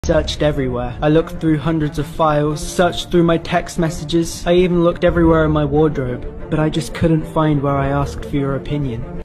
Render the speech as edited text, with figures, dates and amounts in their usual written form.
Searched everywhere. I looked through hundreds of files, searched through my text messages, I even looked everywhere in my wardrobe, but I just couldn't find where I asked for your opinion.